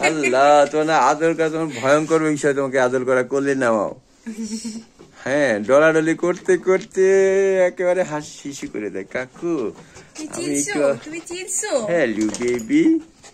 আল্লাহ, তোমার না আদর করা তোমার ভয়ঙ্কর বিষয়, তোমাকে আদর করা করলে নামাও। হ্যাঁ, ডলাডলি করতে করতে একেবারে হাসি করে দেয়। কাকু আমি একটু, হ্যালো বেবি,